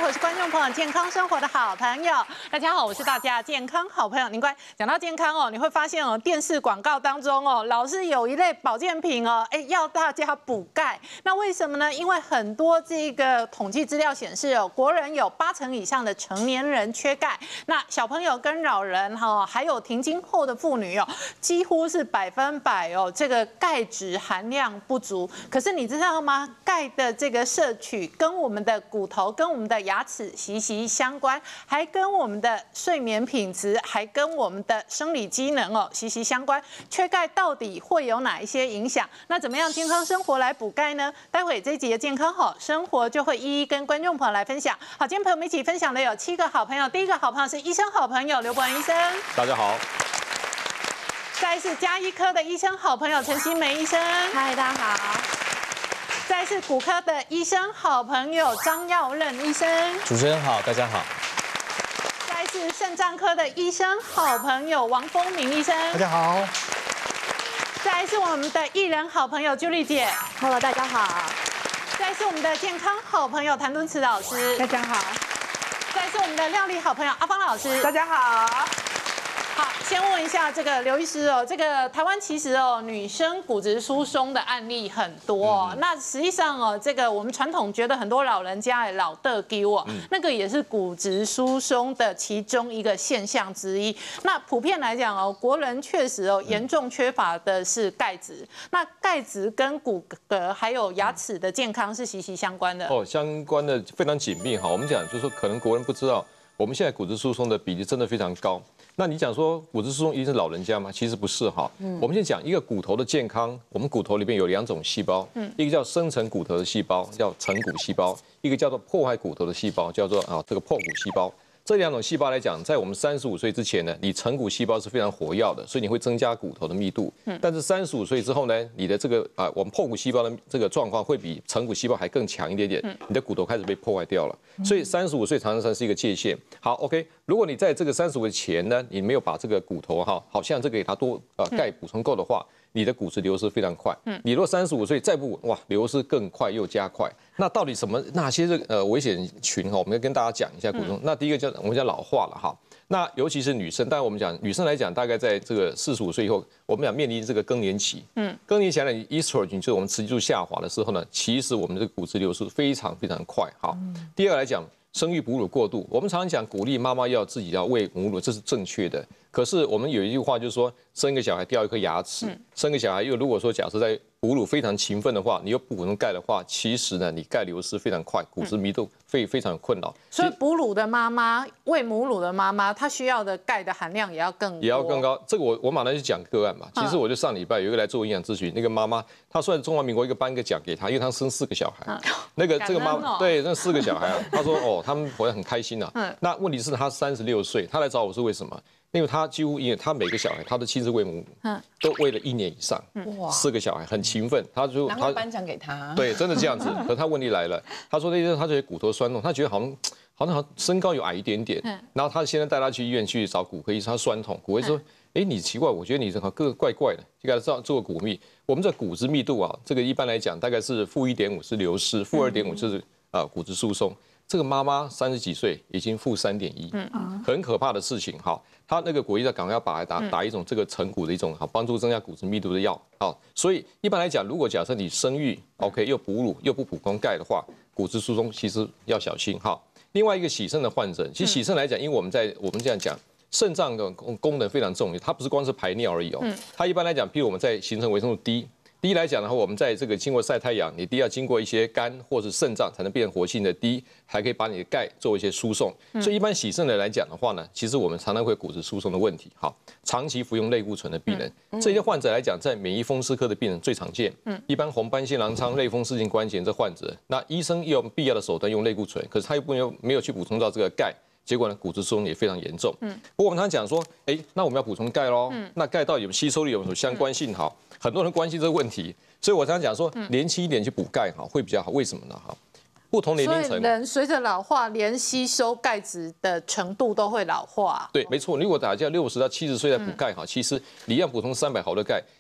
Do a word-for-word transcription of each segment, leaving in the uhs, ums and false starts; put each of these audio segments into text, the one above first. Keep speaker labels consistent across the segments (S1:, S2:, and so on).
S1: 或是观众朋友健康生活的好朋友。大家好，我是大家健康好朋友林乖。讲到健康哦，你会发现哦，电视广告当中哦，老是有一类保健品哦，哎，要大家补钙。那为什么呢？因为很多这个统计资料显示哦，国人有八成以上的成年人缺钙。那小朋友跟老人哈、哦，还有停经后的妇女哦，几乎是百分百哦，这个钙质含量不足。可是你知道吗？钙的这个摄取跟我们的骨头、跟我们的牙齿息息相关，还跟我们的睡眠品质，还跟我们的生理机能哦息息相关。缺钙到底会有哪一些影响？那怎么样健康生活来补钙呢？待会这一集的健康好生活就会一一跟观众朋友来分享。好，今天朋友们一起分享的有七个好朋友。第一个好朋友是医生好朋友刘伯恩医生，
S2: 大家好。
S1: 再是家医科的医生好朋友陈欣梅医生，
S3: 嗨，大家好。
S1: 再是骨科的医生好朋友张耀任医生，
S4: 主持人好，大家好。
S1: 再是肾脏科的医生好朋友王丰明医生，
S5: 大家好。
S1: 再是我们的艺人好朋友朱丽姐
S3: ，Hello， 大家好。
S1: 再是我们的健康好朋友谭敦慈老师，
S3: 大家好。
S1: 再是我们的料理好朋友阿芳老师，
S3: 大家好。
S1: 好，先问一下这个刘医师哦，这个台湾其实哦，女生骨质疏松的案例很多、哦嗯、那实际上哦，这个我们传统觉得很多老人家老得丢哦、嗯，那个也是骨质疏松的其中一个现象之一。那普遍来讲哦，国人确实哦，严重缺乏的是钙质。嗯、那钙质跟骨骼还有牙齿的健康是息息相关的
S2: 哦，相关的非常紧密哈。我们讲就是说，可能国人不知道，我们现在骨质疏松的比例真的非常高。那你讲说骨质疏松一定是老人家吗？其实不是哈。嗯、我们先讲一个骨头的健康，我们骨头里面有两种细胞，嗯、一个叫生成骨头的细胞，叫成骨细胞；一个叫做破坏骨头的细胞，叫做啊这个破骨细胞。这两种细胞来讲，在我们三十五岁之前呢，你成骨细胞是非常活跃的，所以你会增加骨头的密度。嗯、但是三十五岁之后呢，你的这个啊，我们破骨细胞的这个状况会比成骨细胞还更强一点点，嗯、你的骨头开始被破坏掉了。所以三十五岁常常是一个界限。好 ，OK， 如果你在这个三十五前呢，你没有把这个骨头哈，好像这个给它多呃钙补充够的话，你的骨质流失非常快。嗯，你如果三十五岁再不哇，流失更快又加快。那到底什么哪些这个呃危险群哈？我们要跟大家讲一下骨松。嗯、那第一个叫我们叫老化了哈。那尤其是女生，当然我们讲女生来讲，大概在这个四十五岁以后，我们讲面临这个更年期。嗯，更年期来讲 ，estrogen 就是我们雌激素下滑的时候呢，其实我们这个骨质流失非常非常快。好，嗯、第二个来讲，生育哺乳过度，我们常常讲鼓励妈妈要自己要喂母乳，这是正确的。可是我们有一句话就是说，生一个小孩掉一颗牙齿，嗯、生个小孩又如果说假设在哺乳非常勤奋的话，你又不补充钙的话，其实呢，你钙流失非常快，骨质密度非非常有困扰。
S1: 所以哺乳的妈妈、喂母乳的妈妈，她需要的钙的含量也要更多，
S2: 也要更高。这个我我马上就讲个案嘛。其实我就上礼拜有一个来做营养咨询，那个妈妈她算中华民国一个颁一个奖给她，因为她生四个小孩。那个这个妈妈对那四个小孩啊，她说哦，他们活得很开心啊。那问题是她三十六岁，她来找我是为什么？因为他几乎，因为他每个小孩，他都亲自喂母乳，都喂了一年以上，哇，四个小孩很勤奋，他就
S3: 难怪颁奖给他，
S2: 对，真的这样子。可他问题来了，他说那天他觉得骨头酸痛，他觉得好像好像身高有矮一点点，然后他现在带他去医院去找骨科医生，他酸痛，骨科医生说，哎，你奇怪，我觉得你这个个怪怪的，就给他做做骨密。我们这骨质密度啊，这个一般来讲大概是负一点五是流失，负二点五就是啊骨质疏松。这个妈妈三十几岁，已经负三点一，很可怕的事情哈。她那个国医在赶快要把它打打一种这个成骨的一种好帮助增加骨质密度的药。好，所以一般来讲，如果假设你生育 OK 又哺乳又不补充钙的话，骨质疏松其实要小心哈。另外一个洗肾的患者，其实洗肾来讲，因为我们在我们这样讲，肾脏的功能非常重要，它不是光是排尿而已哦。它一般来讲，譬如我们在形成维生素 D。第一来讲的话，我们在这个经过晒太阳，你第一要经过一些肝或是肾脏才能变成活性的 D， 还可以把你的钙做一些输送。所以一般洗肾的来讲的话呢，其实我们常常会有骨质疏松的问题。好，长期服用类固醇的病人，这些患者来讲，在免疫风湿科的病人最常见。一般红斑性狼疮、类风湿性关节这患者，那医生用必要的手段用类固醇，可是他又不没有去补充到这个钙。结果呢，骨质疏松也非常严重。嗯，不过我们常常讲说，哎，那我们要补充钙喽。嗯，那钙到底有吸收力有什么相关性？好，很多人关心这个问题，所以我常常讲说，年轻一点去补钙好会比较好。为什么呢？哈，不同年龄层，
S1: 所以人随着老化，连吸收钙质的程度都会老化。
S2: 对，没错。如果大家六十到七十岁再补钙哈，其实你要补充三百毫的钙，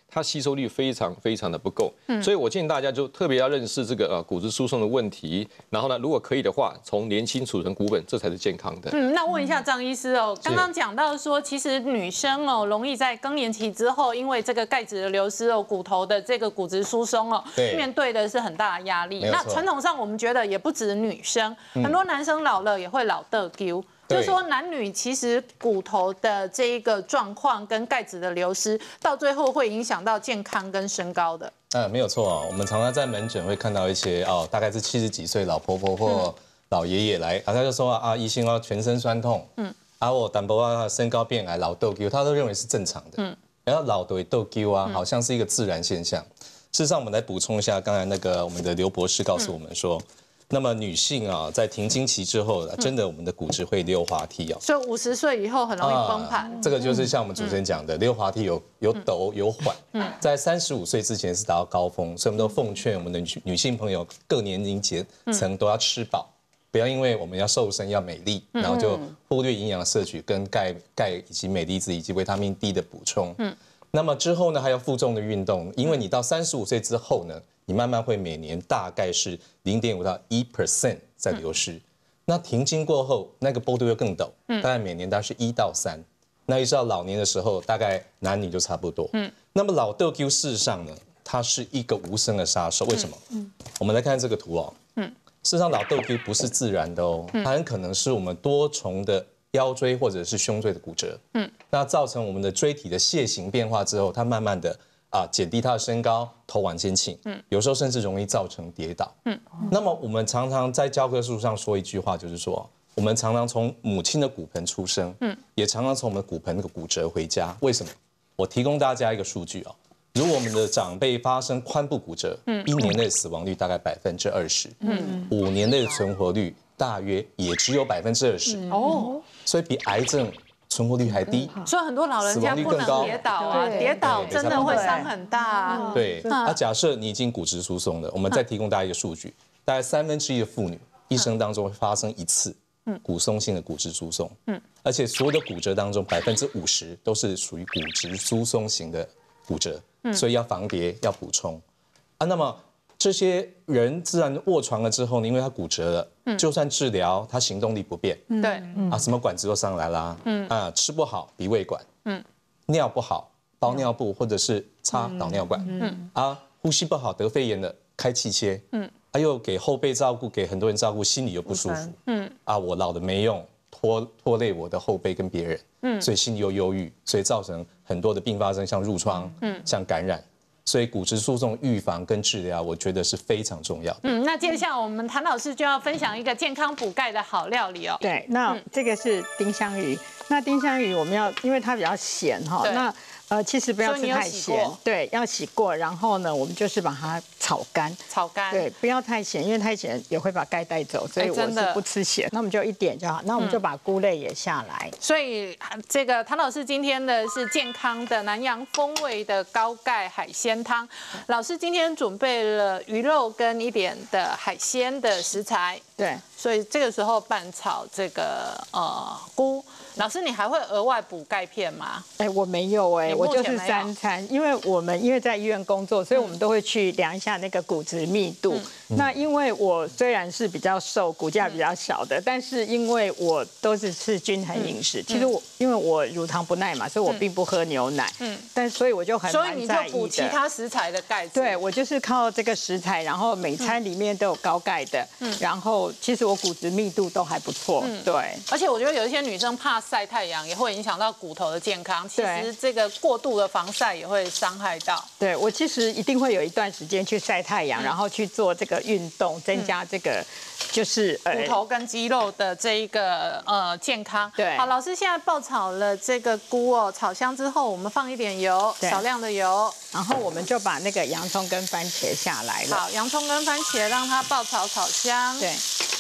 S2: 它吸收率非常非常的不够。所以我建议大家就特别要认识这个呃骨质疏松的问题，然后呢，如果可以的话，从年轻储存股本，这才是健康的。
S1: 嗯，那问一下张医师哦，刚刚讲到说，其实女生哦，容易在更年期之后，因为这个钙质的流失哦，骨头的这个骨质疏松哦，面对的是很大的压力。那传统上我们觉得也不止女生，很多男生老了也会老得丢。就是说，男女其实骨头的这一个状况跟钙质的流失，到最后会影响到健康跟身高的。
S4: 嗯，没有错啊。我们常常在门诊会看到一些哦，大概是七十几岁老婆婆或老爷爷来，啊，他就说啊，医生啊，全身酸痛，嗯，啊，我胆薄啊，身高变矮，老痘痘，他都认为是正常的，嗯，然后老的痘痘啊，好像是一个自然现象。事实上，我们来补充一下，刚才那个我们的刘博士告诉我们说。那么女性啊，在停经期之后，真的我们的骨质会溜滑梯哦，
S1: 所以五十岁以后很容易崩盘、啊。
S4: 这个就是像我们主持人讲的，溜滑梯有有陡有缓。嗯，在三十五岁之前是达到高峰，所以我们都奉劝我们的女女性朋友，各年龄阶层都要吃饱，不要因为我们要瘦身要美丽，然后就忽略营养摄取跟钙钙以及镁离子以及维他命 D 的补充。嗯，那么之后呢，还有负重的运动，因为你到三十五岁之后呢。你慢慢会每年大概是零点五到一 percent 在流失，嗯、那停经过后那个波度又更陡，嗯、大概每年大概是一到三，那一直到老年的时候，大概男女就差不多。嗯，那么老痘痘事实上呢，它是一个无声的杀手，为什么？嗯，我们来看这个图哦，嗯，事实上老痘痘不是自然的哦，它很可能是我们多重的腰椎或者是胸椎的骨折，嗯，那造成我们的椎体的楔形变化之后，它慢慢的。啊，减低他的身高，头往前倾，嗯，有时候甚至容易造成跌倒，嗯。那么我们常常在教科书上说一句话，就是说，我们常常从母亲的骨盆出生，嗯，也常常从我们的骨盆那个骨折回家。为什么？我提供大家一个数据哦，如果我们的长辈发生髋部骨折，嗯，一年内死亡率大概百分之二十，嗯，五年内的存活率大约也只有百分之二十，哦，所以比癌症。存活率还低，
S1: 所以很多老人家不能跌倒啊，跌倒真的会伤很大啊。
S4: 对，那假设你已经骨质疏松了，我们再提供大家一个数据，大概三分之一的妇女一生当中会发生一次骨松性的骨质疏松，嗯，而且所有的骨折当中百分之五十都是属于骨质疏松型的骨折，所以要防跌要补充啊。那么这些人自然卧床了之后呢，因为他骨折了。就算治疗，他行动力不便，
S1: 对，
S4: 啊，什么管子都上来啦，嗯，啊，吃不好鼻胃管，嗯，尿不好包尿布或者是插导尿管，嗯，啊，呼吸不好得肺炎了开气切，嗯，啊，又给后辈照顾，给很多人照顾，心里又不舒服，嗯，啊，我老的没用，拖拖累我的后辈跟别人，嗯，所以心里又忧郁，所以造成很多的并发症，像褥疮，嗯，像感染。所以骨质疏松预防跟治疗，我觉得是非常重要的。
S1: 嗯，那接下来我们谭老师就要分享一个健康补钙的好料理哦。
S5: 对，那这个是丁香鱼。那丁香鱼我们要，因为它比较咸哈，那呃其实不要吃太咸，对，要洗过。然后呢，我们就是把它炒干，
S1: 炒干，
S5: 对，不要太咸，因为太咸也会把钙带走，所以我是不吃咸。那我们就一点就好。那我们就把菇类也下来。
S1: 所以这个谭老师今天的是健康的南洋风味的高钙海鲜汤。老师今天准备了鱼肉跟一点的海鲜的食材，
S5: 对，
S1: 所以这个时候拌炒这个呃菇。老师，你还会额外补钙片吗？
S5: 哎，我没有哎，我就是三餐，因为我们因为在医院工作，所以我们都会去量一下那个骨质密度。嗯、那因为我虽然是比较瘦，骨架比较小的，但是因为我都是吃均衡饮食，嗯、其实我因为我乳糖不耐嘛，所以我并不喝牛奶。嗯，但所以我就很
S1: 所以你就补其他食材的钙质。
S5: 对，我就是靠这个食材，然后每餐里面都有高钙的，嗯，然后其实我骨质密度都还不错。嗯，对，
S1: 而且我觉得有一些女生怕晒太阳也会影响到骨头的健康，其实这个过度的防晒也会伤害到。
S5: 对，我其实一定会有一段时间去晒太阳，嗯、然后去做这个运动，增加这个就是
S1: 骨头跟肌肉的这一个呃健康。
S5: 对，
S1: 好，老师现在爆炒了这个菇哦，炒香之后我们放一点油，少量的油，
S5: 然后我们就把那个洋葱跟番茄下来了。
S1: 好，洋葱跟番茄让它爆炒炒香。
S5: 对。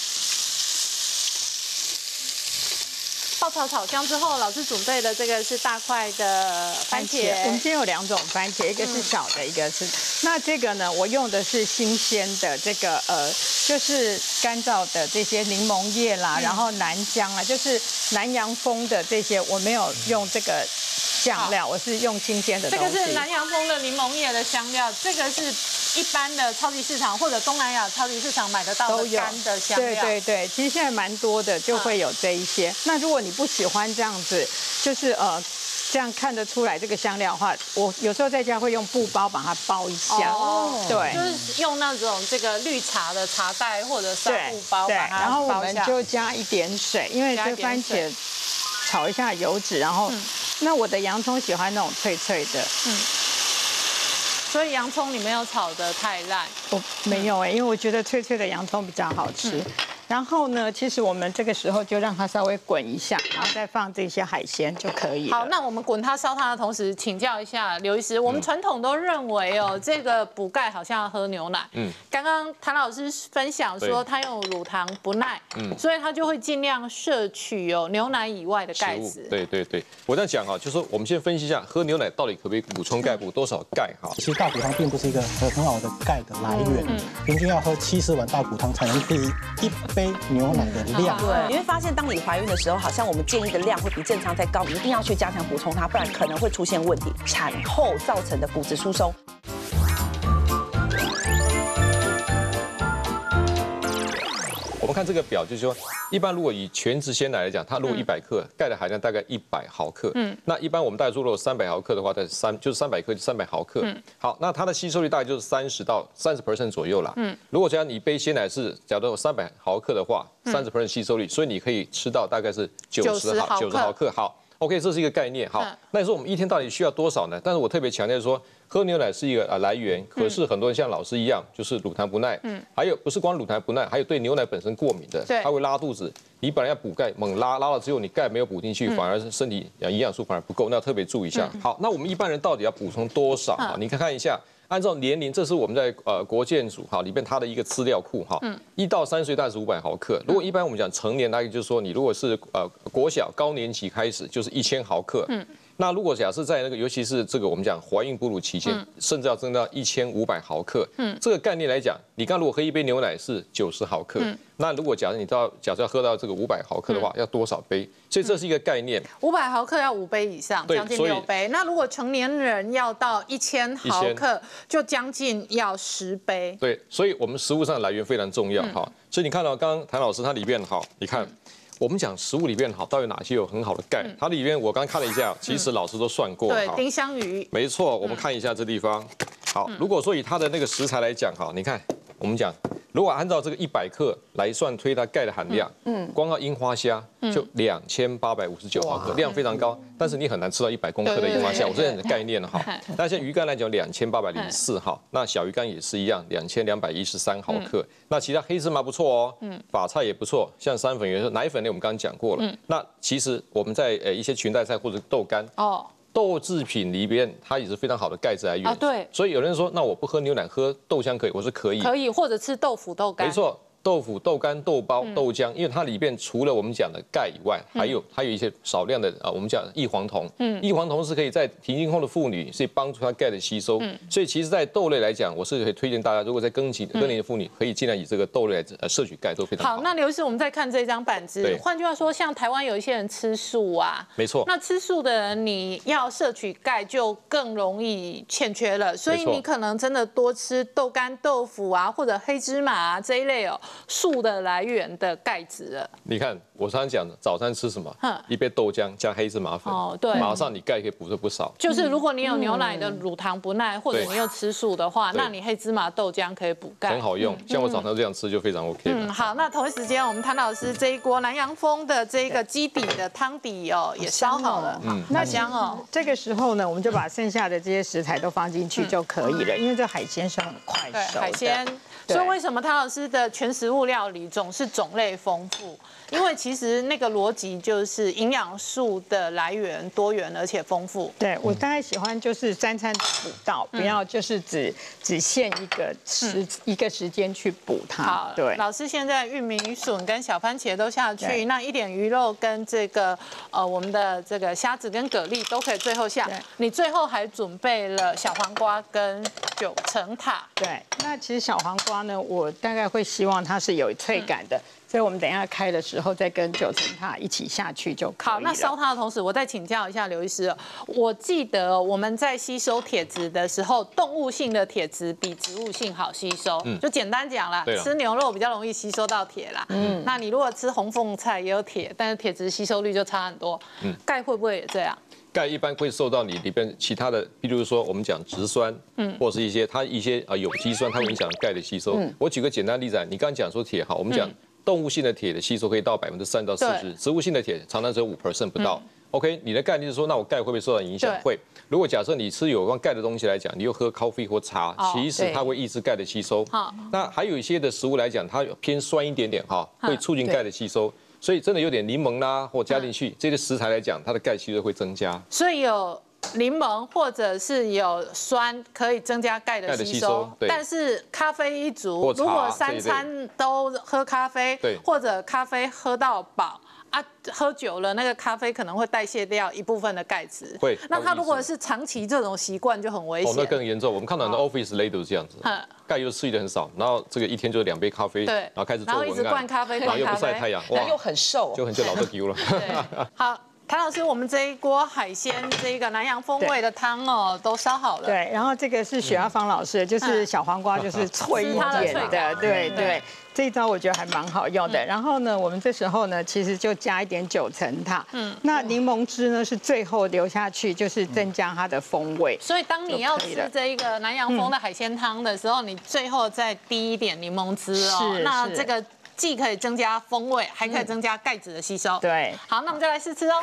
S1: 爆炒炒香之后，老师准备的这个是大块的番茄。
S5: 我们今天有两种番茄，一个是小的，一个是……那这个呢，我用的是新鲜的这个呃，就是干燥的这些柠檬叶啦，然后南姜啊，就是南洋风的这些，我没有用这个酱料，我是用新鲜的东西。
S1: 这个是南洋风的柠檬叶的香料，这个是一般的超级市场或者东南亚超级市场买得到的干的香料。
S5: 对对对，其实现在蛮多的，就会有这一些。那如果你不喜欢这样子，就是呃。这样看得出来这个香料的话，我有时候在家会用布包把它包一下，
S1: 哦，
S5: 对，
S1: 就是用那种这个绿茶的茶袋或者纱布包把它包一下。
S5: 然后我们就加一点水，因为这番茄炒一下油脂，然后、嗯、那我的洋葱喜欢那种脆脆的，嗯，
S1: 所以洋葱你没有炒得太烂？
S5: 我没有哎、欸，因为我觉得脆脆的洋葱比较好吃。嗯，然后呢，其实我们这个时候就让它稍微滚一下，然后再放这些海鲜就可以了。
S1: 好，那我们滚它烧它的同时，请教一下刘医师，我们传统都认为哦，这个补钙好像要喝牛奶。嗯，刚刚谭老师分享说他用乳糖不耐，嗯，所以他就会尽量摄取哦牛奶以外的钙质。
S2: 对对对，我在讲哈，就是说我们先分析一下喝牛奶到底可不可以补充钙，补多少钙哈。
S6: 其实大骨汤并不是一个很很好的钙的来源，嗯、平均要喝七十碗大骨汤才能抵一杯牛奶的量。
S3: 对，你会发现当你怀孕的时候，好像我们建议的量会比正常再高，你一定要去加强补充它，不然可能会出现问题，产后造成的骨质疏松。
S2: 我们看这个表，就是说，一般如果以全脂鲜奶来讲，它如果一百克，钙的含量大概一百毫克。嗯，那一般我们大家说，如果三百毫克的话，在三就是三百克就三百毫克。嗯，好，那它的吸收率大概就是三十到三十 percent 左右啦。嗯，如果假如你一杯鲜奶是假如有三百毫克的话，三十 percent 吸收率，所以你可以吃到大概是九十毫九十毫克。好 ，OK， 这是一个概念。好，那你说我们一天到底需要多少呢？但是我特别强调说，喝牛奶是一个啊来源，可是很多人像老师一样，就是乳糖不耐，嗯，还有不是光乳糖不耐，还有对牛奶本身过敏的，它会拉肚子。你本来要补钙，猛拉拉了之后，你钙没有补进去，反而是身体营养素反而不够，那要特别注意一下。好，那我们一般人到底要补充多少啊？你看看一下。按照年龄，这是我们在呃国健署哈里面它的一个资料库哈，一到三岁大概是五百毫克。如果一般我们讲成年，大概就是说你如果是呃国小高年级开始就是一千毫克。嗯，那如果假设在那个尤其是这个我们讲怀孕哺乳期间，甚至要增到一千五百毫克。嗯，这个概念来讲，你刚如果喝一杯牛奶是九十毫克，那如果假设你到假设要喝到这个五百毫克的话，要多少杯？所以这是一个概念。
S1: 五百毫克要五杯以上，将近六杯。那如果成年人要到一千毫克，就将近要十杯。
S2: 对，所以我们食物上的来源非常重要哈。所以你看到刚刚谭老师他里面哈，你看。我们讲食物里面好，到底哪些有很好的钙？它里面我刚看了一下，其实老师都算过。
S1: 对，丁香鱼。
S2: 没错，我们看一下这地方。好，如果说以它的那个食材来讲，哈，你看，我们讲，如果按照这个一百克来算推它钙的含量，嗯，光靠樱花虾就两千八百五十九毫克，量非常高，但是你很难吃到一百公克的樱花虾，我这样的概念哈。那像鱼干来讲，两千八百零四哈，那小鱼干也是一样，两千两百一十三毫克。那其他黑芝麻不错哦，嗯，法菜也不错，像山粉、原奶粉类我们刚刚讲过了。那其实我们在呃一些裙带菜或者豆干哦。豆制品里边，它也是非常好的钙质来源啊。对，所以有人说，那我不喝牛奶，喝豆浆可以？我说可以，
S1: 可以，或者吃豆腐、豆干。
S2: 没错。豆腐、豆干、豆包、豆浆，因为它里面除了我们讲的钙以外，还有还有一些少量的啊，我们讲异黄酮。嗯，异黄酮是可以在停经后的妇女，是帮助她钙的吸收。嗯，所以其实，在豆类来讲，我是可以推荐大家，如果在更期更年的妇女，可以尽量以这个豆类来呃摄取钙都非常好。
S1: 好，那刘医师，我们再看这张板子。换句话说，像台湾有一些人吃素啊，
S2: 没错。
S1: 那吃素的人，你要摄取钙就更容易欠缺了，所以你可能真的多吃豆干、豆腐啊，或者黑芝麻啊这一类哦，素的来。来源的钙质了。
S2: 你看，我常常讲的，早餐吃什么？一杯豆浆加黑芝麻粉，哦，对，马上你钙可以补得不少。
S1: 就是如果你有牛奶的乳糖不耐，或者你又吃素的话，那你黑芝麻豆浆可以补钙，
S2: 很好用。像我早上这样吃就非常 OK。嗯，
S1: 好，那同一时间我们谭老师这一锅南洋风的这个基底的汤底哦，也烧好了，嗯，那香哦。
S5: 这个时候呢，我们就把剩下的这些食材都放进去就可以了，因为这海鲜是很快熟的。
S1: 海鲜。所以为什么谭老师的全食物料理总是种类丰富？因为其实那个逻辑就是营养素的来源多元而且丰富。
S5: 对，我大概喜欢就是三餐补到，不要就是只只限一个时一个时间去补它。
S1: 好，对。老师现在玉米笋跟小番茄都下去，那一点鱼肉跟这个呃我们的这个虾子跟蛤蜊都可以最后下。你最后还准备了小黄瓜跟九层塔。
S5: 对，那其实小黄瓜呢，我大概会希望它是有脆感的。 所以我们等一下开的时候再跟九层塔一起下去就可以了。
S1: 好，那烧它的同时，我再请教一下刘医师。我记得我们在吸收铁质的时候，动物性的铁质比植物性好吸收。嗯，就简单讲啦，吃牛肉比较容易吸收到铁啦。嗯，那你如果吃红凤菜也有铁，但是铁质吸收率就差很多。嗯，钙会不会也这样？
S2: 钙一般会受到你里边其他的，比如说我们讲植酸，嗯，或是一些它一些啊有机酸，它会影响钙的吸收。我举个简单例子，你刚刚讲说铁好，我们讲动物性的铁的吸收可以到百分之三到四十，植物性的铁常常只有五 percent 不到。OK， 你的概念是说，那我钙会不会受到影响？会。如果假设你吃有关钙的东西来讲，你又喝咖啡或茶，其实它会抑制钙的吸收。那还有一些的食物来讲，它偏酸一点点哈，会促进钙的吸收。所以真的有点柠檬啦，或加进去这些食材来讲，它的钙吸收会增加。
S1: 所以有柠檬或者是有酸可以增加钙的吸收，但是咖啡一族，如果三餐都喝咖啡，或者咖啡喝到饱。啊，喝久了，那个咖啡可能会代谢掉一部分的钙质。
S2: 会。
S1: 那他如果是长期这种习惯，就很危险。
S2: 哦，那更严重。我们看到很多 office lady 都是这样子，钙又吃的很少，然后这个一天就两杯咖啡，对，然后开始做文案，
S1: 然后一直灌咖啡，
S2: 然后又不晒太阳，
S3: 哇，又很瘦，
S2: 就很就老得丢了。
S1: 好。谭老师，我们这一锅海鲜这个南洋风味的汤哦，都烧好了。
S5: 对，然后这个是许阿芳老师，就是小黄瓜就是脆一点的，对对。这一招我觉得还蛮好用的。然后呢，我们这时候呢，其实就加一点九层塔。嗯。那柠檬汁呢是最后流下去，就是增加它的风味。
S1: 所以当你要吃这一个南洋风的海鲜汤的时候，你最后再滴一点柠檬汁哦。是。那这个。既可以增加风味，还可以增加钙质的吸收。
S5: 对，
S1: 好，那我们就来试吃哦。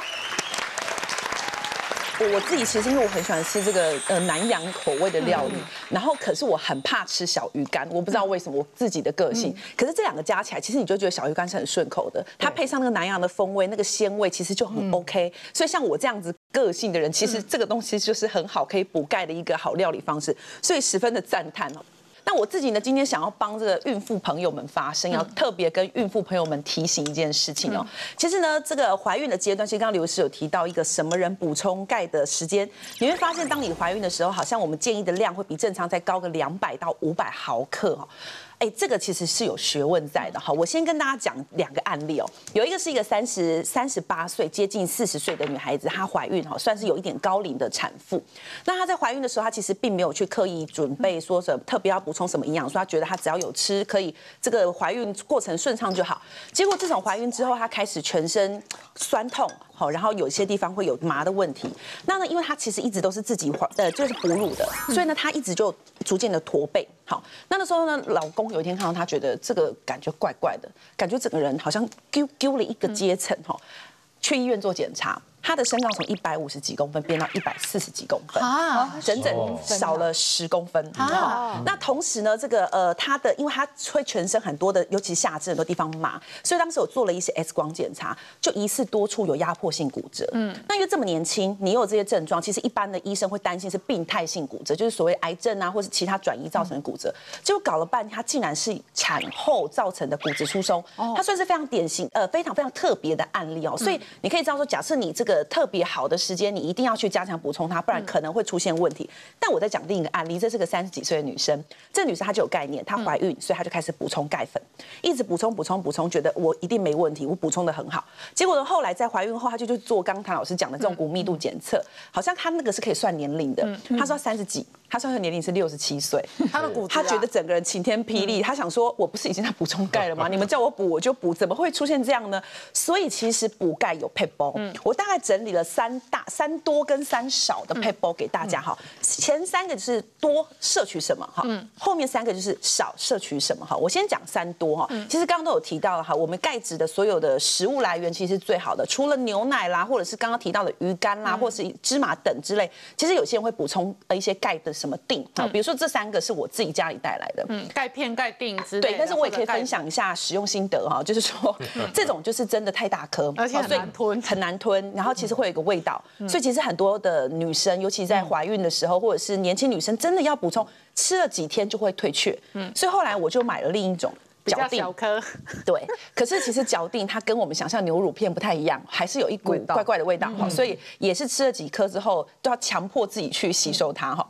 S3: 我我自己其实因为我很喜欢吃这个呃南洋口味的料理，然后可是我很怕吃小鱼干，我不知道为什么我自己的个性。可是这两个加起来，其实你就觉得小鱼干是很顺口的，它配上那个南洋的风味，那个鲜味其实就很 OK。所以像我这样子个性的人，其实这个东西就是很好可以补钙的一个好料理方式，所以十分的赞叹哦。那我自己呢，今天想要帮这个孕妇朋友们发声，要特别跟孕妇朋友们提醒一件事情哦。其实呢，这个怀孕的阶段，其实刚刚刘医师有提到一个什么人补充钙的时间，你会发现，当你怀孕的时候，好像我们建议的量会比正常再高个两百到五百毫克哦。哎，这个其实是有学问在的哈。我先跟大家讲两个案例哦，有一个是一个三十三十八岁接近四十岁的女孩子，她怀孕哈，算是有一点高龄的产妇。那她在怀孕的时候，她其实并没有去刻意准备说什么特别要补充什么营养素，她觉得她只要有吃，可以这个怀孕过程顺畅就好。结果自从怀孕之后，她开始全身酸痛。好，然后有些地方会有麻的问题。那呢，因为她其实一直都是自己怀，呃，就是哺乳的，所以呢，她一直就逐渐的驼背。好，那那时候呢，老公有一天看到她，觉得这个感觉怪怪的，感觉整个人好像丢丢了一个阶层哈。去医院做检查，她的身高从一百五十几公分变到一百四十几公分，啊，整整少了十公分。啊，那同时呢，这个呃，她的因为她会全身很多的，尤其下肢很多地方麻，所以当时我做了一些 X 光检查，就疑似多处有压迫性骨折。嗯，那因为这么年轻，你有这些症状，其实一般的医生会担心是病态性骨折，就是所谓癌症啊，或是其他转移造成的骨折。结果搞了半天，它竟然是产后造成的骨质疏松，它算是非常典型，呃，非常非常特别的案例哦。所以你可以知道说，假设你这个特别好的时间，你一定要去加强补充它，不然可能会出现问题。但我在讲另一个案例，这是个三十几岁的女生，这个女生她就有概念，她怀孕，所以她就开始补充钙粉，一直补充补充补充，觉得我一定没问题，我补充的很好。结果呢，后来在怀孕后，她就去做刚谭老师讲的这种骨密度检测，好像她那个是可以算年龄的，她说三十几。他说他的年龄是六十七岁，
S1: 他的骨质，
S3: 他觉得整个人晴天霹雳，他想说，我不是已经在补充钙了吗？你们叫我补我就补，怎么会出现这样呢？所以其实补钙有撇步，我大概整理了三大三多跟三少的撇步给大家哈。前三个就是多摄取什么哈，后面三个就是少摄取什么哈。我先讲三多哈，其实刚刚都有提到了哈，我们钙质的所有的食物来源其实是最好的，除了牛奶啦，或者是刚刚提到的鱼干啦，或是芝麻等之类，其实有些人会补充一些钙的。什么锭啊？比如说这三个是我自己家里带来的，
S1: 嗯，钙片、钙锭之类的。
S3: 对，但是我也可以分享一下使用心得哈，就是说这种就是真的太大颗，
S1: 而且很难吞，
S3: 很难吞，然后其实会有一个味道，所以其实很多的女生，尤其在怀孕的时候，或者是年轻女生，真的要补充，吃了几天就会退却。嗯，所以后来我就买了另一种。
S1: 较小颗，
S3: 对，可是其实嚼定它跟我们想象牛乳片不太一样，还是有一股怪怪的味道哈，所以也是吃了几颗之后都要强迫自己去吸收它哈。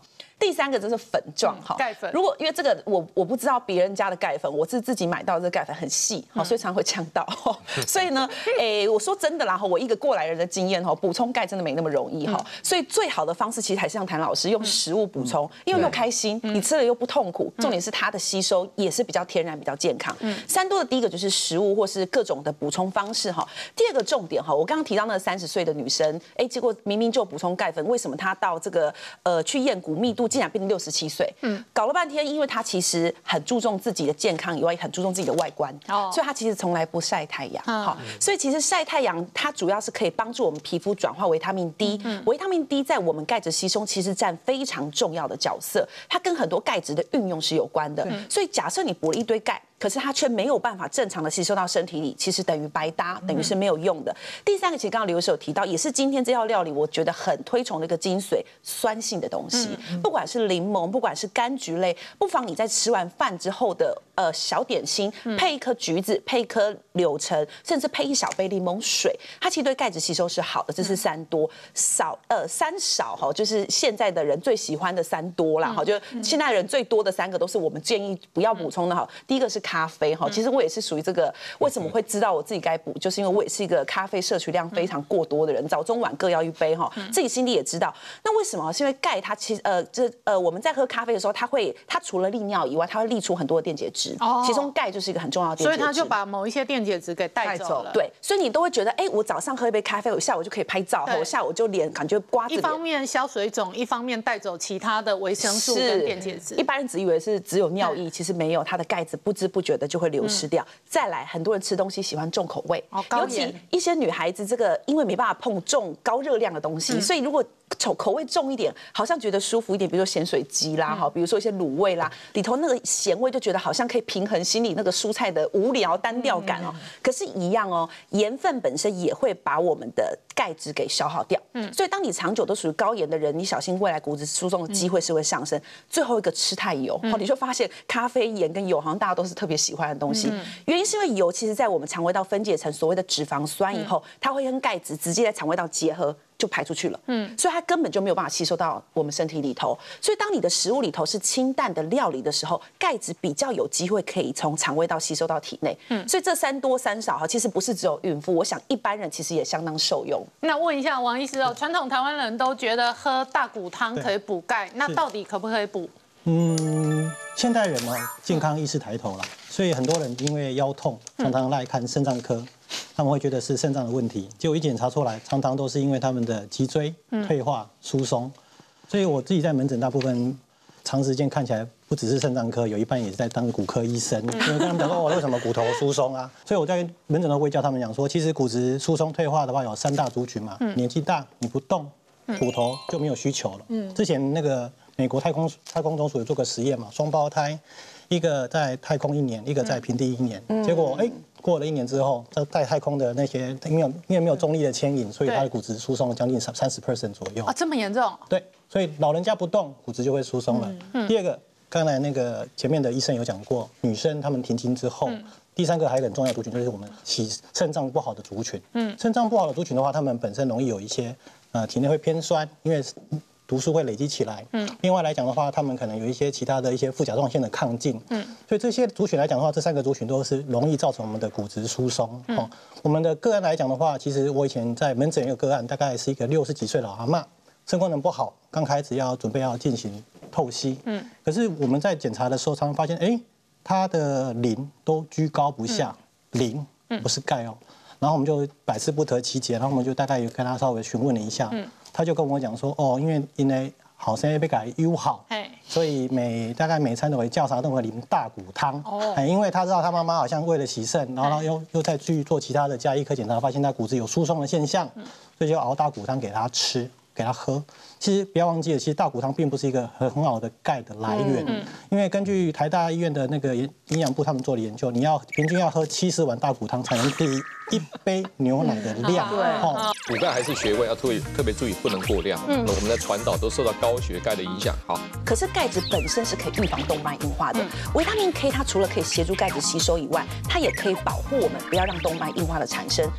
S3: 第三个就是粉状哈，
S1: 钙粉。
S3: 如果因为这个我我不知道别人家的钙粉，我是自己买到的这个钙粉很细，好，所以常常会呛到。所以呢，诶，我说真的啦，我一个过来人的经验哈，补充钙真的没那么容易哈。所以最好的方式其实还是像谭老师用食物补充，因为又开心，你吃了又不痛苦，重点是它的吸收也是比较天然、比较健康。三多的第一个就是食物或是各种的补充方式哈。第二个重点哈，我刚刚提到那个三十岁的女生，哎，结果明明就补充钙粉，为什么她到这个呃去验骨密度竟然变成六十七岁？嗯，搞了半天，因为她其实很注重自己的健康以外，也很注重自己的外观，哦，所以她其实从来不晒太阳。好，所以其实晒太阳它主要是可以帮助我们皮肤转化维他命 D。维他命 D 在我们钙质吸收其实占非常重要的角色，它跟很多钙质的运用是有关的。所以假设你补了一堆钙，可是它却没有办法正常的吸收到身体里，其实等于白搭，等于是没有用的。第三个，其实刚刚刘医师有提到，也是今天这道料理我觉得很推崇的一个精髓，酸性的东西，不管是柠檬，不管是柑橘类，不妨你在吃完饭之后的呃小点心，配一颗橘子，配一颗柳橙，甚至配一小杯柠檬水，它其实对钙质吸收是好的。这是三多，少呃三少哈，就是现在的人最喜欢的三多啦哈，就现在人最多的三个都是我们建议不要补充的哈。第一个是咖啡哈，其实我也是属于这个，为什么会知道我自己该补，就是因为我也是一个咖啡摄取量非常过多的人，早中晚各要一杯哈，自己心里也知道。那为什么？是因为钙它其实呃这呃我们在喝咖啡的时候，它会它除了利尿以外，它会利出很多的电解质，其中钙就是一个很重要的电解质，
S1: 所以它就把某一些电解质给带走了。
S3: 对，所以你都会觉得，哎，我早上喝一杯咖啡，我下午就可以拍照，我下午就脸感觉刮着脸。
S1: 一方面消水肿，一方面带走其他的维生素跟电解质。
S3: 一般人只以为是只有尿液，其实没有，它的钙质不知不觉的就会流失掉。再来，很多人吃东西喜欢重口味，尤其一些女孩子，这个因为没办法碰重高热量的东西，所以如果口口味重一点，好像觉得舒服一点，比如说咸水鸡啦，哈，比如说一些卤味啦，里头那个咸味就觉得好像可以平衡心里那个蔬菜的无聊单调感哦。可是，一样哦，盐分本身也会把我们的钙质给消耗掉。嗯，所以当你长久都属于高盐的人，你小心未来骨质疏松的机会是会上升。最后一个吃太油，哦，你就发现咖啡、盐跟油好像大家都是特别喜欢的东西。原因是因为油其实在我们肠胃道分解成所谓的脂肪酸以后，它会跟钙质直接在肠胃道结合。就排出去了，嗯，所以它根本就没有办法吸收到我们身体里头。所以当你的食物里头是清淡的料理的时候，钙质比较有机会可以从肠胃道吸收到体内。嗯，所以这三多三少哈，其实不是只有孕妇，我想一般人其实也相当受用。
S1: 那问一下王医师哦，传统台湾人都觉得喝大骨汤可以补钙，那到底可不可以补？
S6: 嗯，现代人呢健康意识抬头了，所以很多人因为腰痛，常常来看肾脏科。他们会觉得是肾脏的问题，结果一检查出来，常常都是因为他们的脊椎退化、疏松。所以我自己在门诊大部分长时间看起来，不只是肾脏科，有一半也是在当骨科医生，因为跟他们讲说哦，为什么骨头疏松啊？所以我在门诊都会教他们讲说，其实骨质疏松退化的话有三大族群嘛，年纪大你不动，骨头就没有需求了。之前那个美国太空太空总署有做个实验嘛，双胞胎，一个在太空一年，一个在平地一年，结果哎。过了一年之后，在在太空的那些因为因为没有重力的牵引，所以它的骨质疏松了将近三十 percent 左右
S1: 啊，这么严重？
S6: 对，所以老人家不动，骨质就会疏松了。嗯、第二个，刚才那个前面的医生有讲过，女生她们停经之后，嗯、第三个还有一个很重要的族群就是我们体肾脏不好的族群。嗯，肾脏不好的族群的话，他们本身容易有一些呃体内会偏酸，因为毒素会累积起来。嗯，另外来讲的话，他们可能有一些其他的一些副甲状腺的亢进。嗯，所以这些族群来讲的话，这三个族群都是容易造成我们的骨质疏松。嗯、哦，我们的个案来讲的话，其实我以前在门诊有个案，大概是一个六十几岁老阿嬷，肾功能不好，刚开始要准备要进行透析。嗯，可是我们在检查的时候，常常发现，哎，他的磷都居高不下，磷不是钙哦。然后我们就百思不得其解，然后我们就大概有跟他稍微询问了一下。嗯。他就跟我讲说，哦，因为因为好生被改优好，所以每大概每餐都会叫啥都会淋大骨汤。哦，因为他知道他妈妈好像为了洗肾，然后又又再去做其他的加医科检查，发现他骨质有疏松的现象，所以就熬大骨汤给他吃，给他喝。其实不要忘记了，其实大骨汤并不是一个很很好的钙的来源，嗯、因为根据台大医院的那个营养部他们做的研究，你要平均要喝七十碗大骨汤才能抵一杯牛奶的量。
S1: 对，哦，
S2: 补钙还是穴位要特别特别注意，不能过量。嗯，我们的传导都受到高血钙的影响。好，
S3: 可是钙质本身是可以预防动脉硬化的。维他命 K 它除了可以协助钙质吸收以外，它也可以保护我们不要让动脉硬化的产生。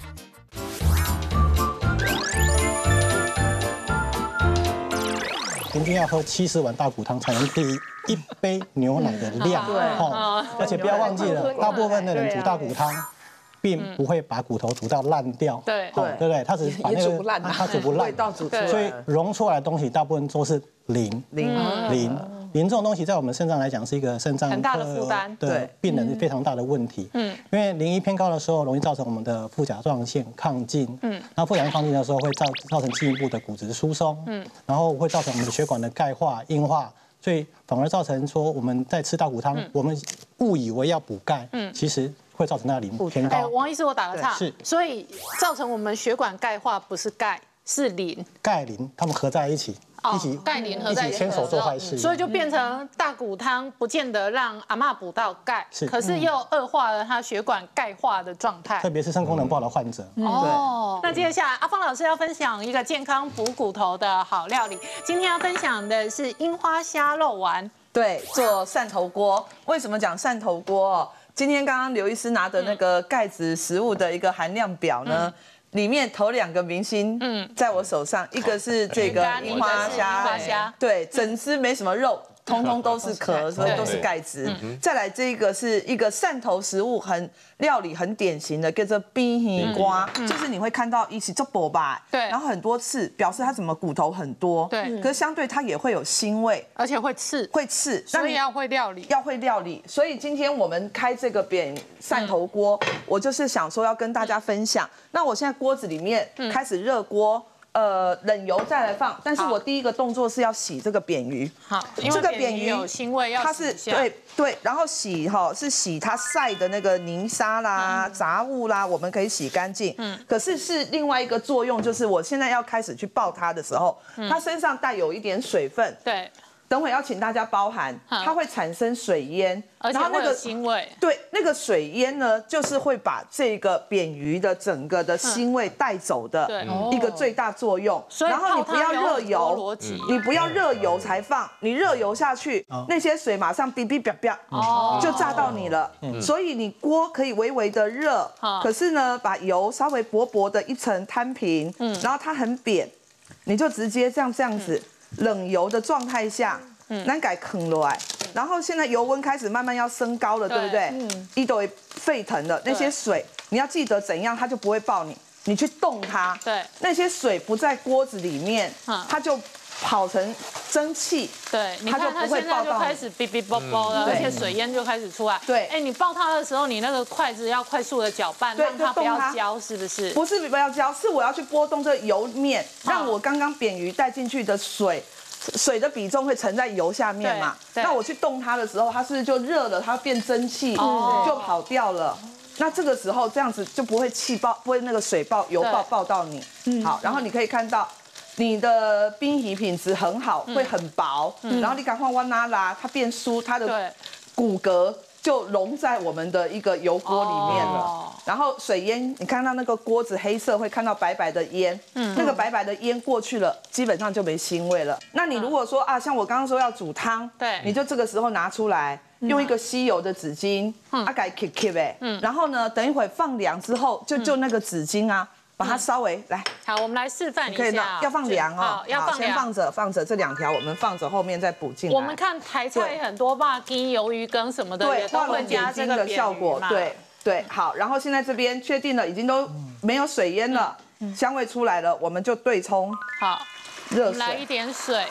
S6: 平均要喝七十碗大骨汤才能抵一杯牛奶的量。
S3: 对
S6: 哦，而且不要忘记了，大部分的人煮大骨汤，并不会把骨头煮到烂掉。
S1: 对
S6: 哦对不对？他只是把那个
S3: 也煮不烂
S6: 它煮不烂，
S3: 味道煮出来，
S6: 所以溶出来的东西大部分都是磷。
S3: 零
S6: 磷磷这种东西在我们肾脏来讲是一个肾脏
S1: 很大的负担
S6: 对
S3: 对
S6: 病人是非常大的问题。嗯，因为磷一偏高的时候，容易造成我们的副甲状腺亢进。嗯，那副甲状腺亢进的时候会造造成进一步的骨质疏松。嗯，然后会造成我们的血管的钙化硬化，所以反而造成说我们在吃大骨汤，我们误以为要补钙，嗯，其实会造成那磷偏
S1: 哎，
S6: 高。
S1: 王医师，我打个岔，
S6: 是
S1: 所以造成我们血管钙化不是钙，是磷。
S6: 钙磷它们合在一起，一起
S1: 钙磷合在一起
S6: 一起牵手做坏事。
S1: 所以就变成大骨汤不见得让阿嬷补到钙，
S6: 是
S1: 可是又恶化了她血管钙化的状态
S6: 特。别是肾功能不好的患者。
S1: 哦，那接下来阿芳老师要分享一个健康补骨头的好料理，今天要分享的是樱花虾肉丸。
S3: 对，做汕头锅。为什么讲汕头锅？今天刚刚刘医师拿的那个钙质食物的一个含量表呢，里面头两个明星，嗯，在我手上，一个是这个樱花虾，
S1: 樱花虾，
S3: 对，整只没什么肉。通通都是壳，所以都是钙质。再来这个是一个汕头食物，很料理很典型的，叫做冰鱼瓜，就是你会看到一起做薄吧，
S1: 对，
S3: 然后很多刺，表示它怎么骨头很多，
S1: 对，
S3: 可是相对它也会有腥味，
S1: 而且会刺，
S3: 会刺，
S1: 所以要会料理，
S3: 要会料理。所以今天我们开这个扁汕头锅，我就是想说要跟大家分享。那我现在锅子里面开始热锅。呃，冷油再来放，但是我第一个动作是要洗这个扁鱼。
S1: 好，因为扁鱼有腥味，要
S3: 它是对对，然后洗哈是洗它晒的那个泥沙啦、杂物啦，我们可以洗干净。嗯，可是是另外一个作用，就是我现在要开始去爆它的时候，它身上带有一点水分。
S1: 对。
S3: 等会要请大家包涵，它会产生水烟，
S1: 而且会有腥味。
S3: 对，那个水烟呢，就是会把这个扁鱼的整个的腥味带走的一个最大作用。然后你不要热油，你不要热油才放，你热油下去，那些水马上哔哔哔哔，就炸到你了。所以你锅可以微微的热，可是呢，把油稍微薄薄的一层摊平，然后它很扁，你就直接这样这样子。冷油的状态下，咱改坑落来，然后现在油温开始慢慢要升高了，对不对？一都会沸腾了，那些水你要记得怎样，它就不会爆你。你去动它，
S1: 对，
S3: 那些水不在锅子里面，它就跑成蒸汽，
S1: 对，
S3: 它就不会爆到。
S1: 就开始哔哔啵啵了，而且水烟就开始出来。
S3: 对，
S1: 哎，你爆它的时候，你那个筷子要快速的搅拌，让它不要焦，是不是？
S3: 不是不要焦，是我要去拨动这个油面，让我刚刚扁鱼带进去的水。水的比重会沉在油下面嘛？那我去动它的时候，它是不是就热了？它变蒸汽，就跑掉了。那这个时候这样子就不会气爆，不会那个水爆、油爆爆到你。好，然后你可以看到你的冰皮品质很好，会很薄。然后你赶快往那拉，它变酥，它的骨骼就融在我们的一个油锅里面了。然后水烟，你看到那个锅子黑色，会看到白白的烟，嗯，那个白白的烟过去了，基本上就没腥味了。那你如果说啊，像我刚刚说要煮汤，对，你就这个时候拿出来，用一个吸油的纸巾，啊，给 keep keep 哎，然后呢，等一会放凉之后，就就那个纸巾啊。把它稍微来，
S1: 好，我们来示范一下，
S3: 可以的，要放凉哦，
S1: 要放
S3: 先放着，放着这两条，我们放着，后面再补进来。
S1: 我们看台菜很多吧，鸡、鱿鱼羹什么的，
S3: 对，
S1: 都会加这个
S3: 的效果，对对。好，然后现在这边确定了，已经都没有水烟了，香味出来了，我们就对冲。
S1: 好，
S3: 热水，
S1: 来一点水，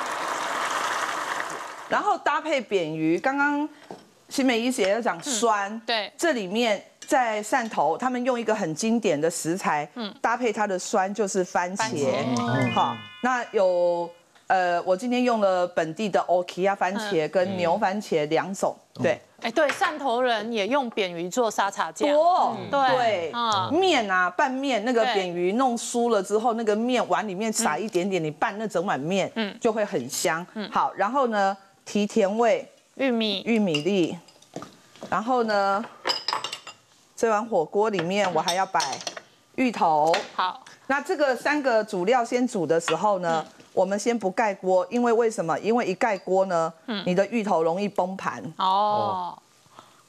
S3: 然后搭配扁鱼，刚刚新美医姐有讲酸，对，这里面。在汕头，他们用一个很经典的食材，嗯，搭配它的酸就是番茄，嗯，好，那有呃，我今天用了本地的 Okia 番茄跟牛番茄两种，对，
S1: 哎，对，汕头人也用扁鱼做沙茶酱，
S3: 多，对，啊，面啊，拌面那个扁鱼弄酥了之后，那个面碗里面撒一点点，你拌那整碗面，嗯，就会很香，嗯，好，然后呢，提甜味，
S1: 玉米，
S3: 玉米粒，然后呢。这碗火锅里面我还要摆芋头。
S1: 好，
S3: 那这个三个主料先煮的时候呢，嗯、我们先不盖锅，因为为什么？因为一盖锅呢，嗯、你的芋头容易崩盘。哦。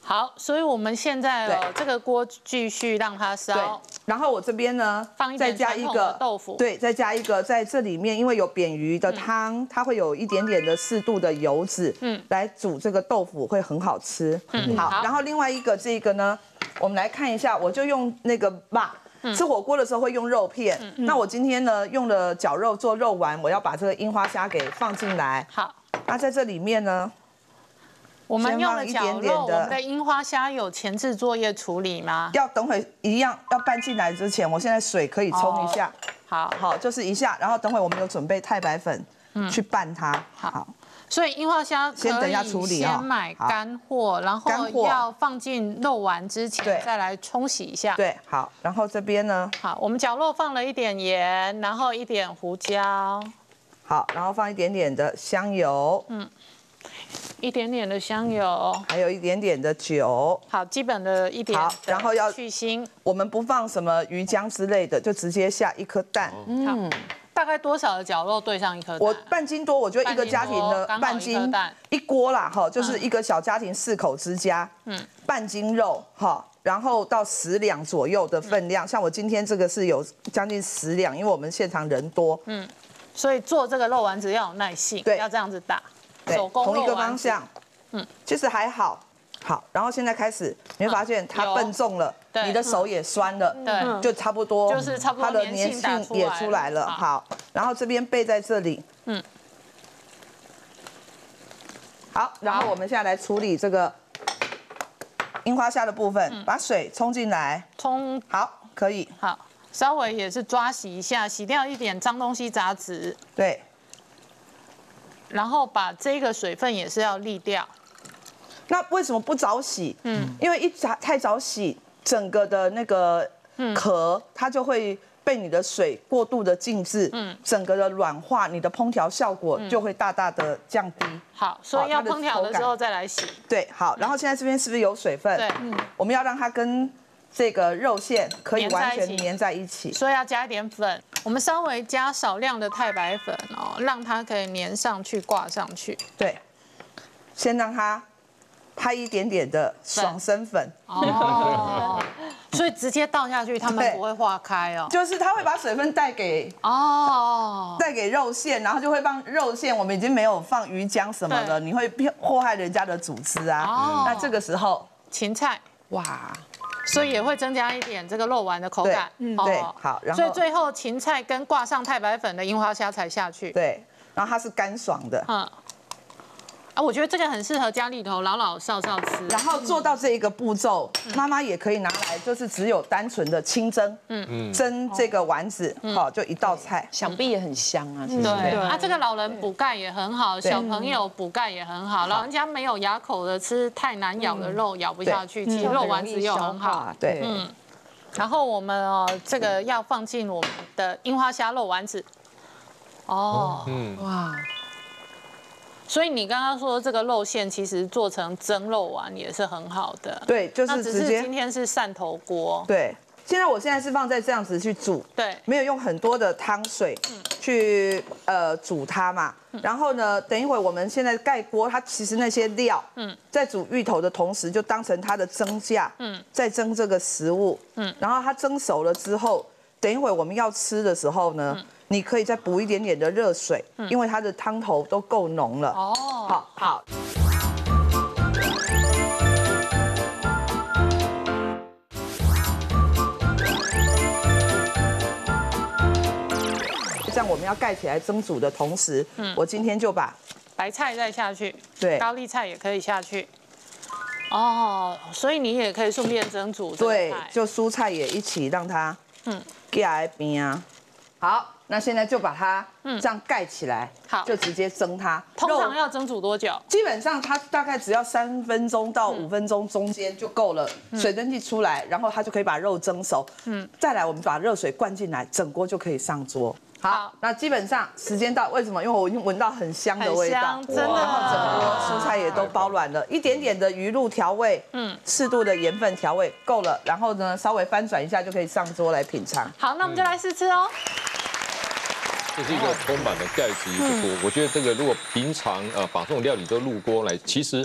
S1: 好，所以我们现在哦，这个锅继续让它烧。
S7: 然后我这边呢，
S1: 放一点
S7: 再加一个
S1: 豆腐。对，
S7: 再加一个在这里面，因为有扁鱼的汤，它会有一点点的适度的油脂，嗯，来煮这个豆腐会很好吃。嗯，好。然后另外一个这个呢，我们来看一下，我就用那个吧。吃火锅的时候会用肉片，那我今天呢用了绞肉做肉丸，我要把这个樱花虾给放进来。
S1: 好，
S7: 那在这里面呢，
S1: 我们用了绞肉，我们的樱花虾有前置作业处理吗？
S7: 要等会一样要拌进来之前，我现在水可以冲一下。
S1: 好，
S7: 好，就是一下，然后等会我们有准备太白粉去拌它。好。
S1: 所以樱花虾
S7: 先等一下处理
S1: 先买干货，然后要放进肉丸之前再来冲洗一下。
S7: 对，好，然后这边呢，
S1: 好，我们绞肉放了一点盐，然后一点胡椒，
S7: 好，然后放一点点的香油，嗯，
S1: 一点点的香油，
S7: 还有一点点的酒，
S1: 好，基本的一点，
S7: 好，然后要
S1: 去腥，
S7: 我们不放什么鱼浆之类的，就直接下一颗蛋，
S1: 嗯。大概多少的绞肉对上一颗蛋？
S7: 我半斤多，我觉得一个家庭的半斤一锅啦，哈，就是一个小家庭四口之家，嗯，半斤肉哈，然后到十两左右的分量，像我今天这个是有将近十两，因为我们现场人多，嗯，
S1: 所以做这个肉丸子要有耐性，对，要这样子打，手工
S7: 同一个方向，嗯，其实还好。好，然后现在开始，你会发现它笨重了，你的手也酸了，
S1: 对，
S7: 就差不多，
S1: 就是差不多，
S7: 它的粘性也出来了。好，然后这边备在这里，嗯，好，然后我们现在来处理这个樱花虾的部分，把水冲进来，
S1: 冲，
S7: 好，可以，
S1: 好，稍微也是抓洗一下，洗掉一点脏东西杂质，
S7: 对，
S1: 然后把这个水分也是要沥掉。
S7: 那为什么不早洗？嗯，因为一早太早洗，整个的那个壳它就会被你的水过度的浸渍，嗯，整个的软化，你的烹调效果就会大大的降低。
S1: 好，所以要烹调的时候再来洗。
S7: 对，好，然后现在这边是不是有水分？
S1: 对，
S7: 嗯，我们要让它跟这个肉馅可以完全粘在一起，
S1: 所以要加一点粉。我们稍微加少量的太白粉哦，让它可以粘上去、挂上去。
S7: 对，先让它。拍一点点的爽身粉
S1: 哦，所以直接倒下去，它们不会化开哦。
S7: 就是它会把水分带给哦，带给肉馅，然后就会帮肉馅。我们已经没有放鱼浆什么的，你会祸害人家的组织啊。哦，那这个时候
S1: 芹菜哇，所以也会增加一点这个肉丸的口感。
S7: 嗯，对，好，然
S1: 后所以最后芹菜跟挂上太白粉的樱花虾才下去。
S7: 对，然后它是干爽的。嗯。
S1: 啊，我觉得这个很适合家里头老老少少吃。
S7: 然后做到这一个步骤，妈妈也可以拿来，就是只有单纯的清蒸，嗯嗯，蒸这个丸子，好，就一道菜，
S3: 想必也很香啊。
S1: 对，啊，这个老人补钙也很好，小朋友补钙也很好，老人家没有牙口的吃太难咬的肉咬不下去，其实肉丸子又很好。
S7: 对，
S1: 嗯。然后我们哦，这个要放进我们的樱花虾肉丸子。哦，嗯，哇。所以你刚刚说这个肉馅其实做成蒸肉丸也是很好的，
S7: 对，就是直接。
S1: 今天是汕头锅，
S7: 对。现在我现在是放在这样子去煮，
S1: 对，
S7: 没有用很多的汤水去呃煮它嘛。然后呢，等一会我们现在盖锅，它其实那些料，嗯，在煮芋头的同时，就当成它的蒸架，嗯，在蒸这个食物，嗯，然后它蒸熟了之后，等一会我们要吃的时候呢。你可以再补一点点的热水，因为它的汤头都够浓了。哦，好好。这样我们要盖起来蒸煮的同时，嗯，我今天就把
S1: 白菜再下去，
S7: 对，
S1: 高丽菜也可以下去。哦，所以你也可以顺便蒸煮。
S7: 对，就蔬菜也一起让它，嗯，盖在边啊。好。那现在就把它这样盖起来，好，就直接蒸它。
S1: 通常要蒸煮多久？
S7: 基本上它大概只要三分钟到五分钟中间就够了。水蒸气出来，然后它就可以把肉蒸熟。嗯，再来我们把热水灌进来，整锅就可以上桌。好，那基本上时间到，为什么？因为我已经闻到很香的味道，
S1: 真的。
S7: 然后整锅蔬菜也都包软了，一点点的鱼露调味，嗯，适度的盐分调味够了，然后呢稍微翻转一下就可以上桌来品尝。
S1: 好，那我们就来试吃哦。
S2: 这是一个充满了钙质的锅，我觉得这个如果平常呃把这种料理都入锅来，其实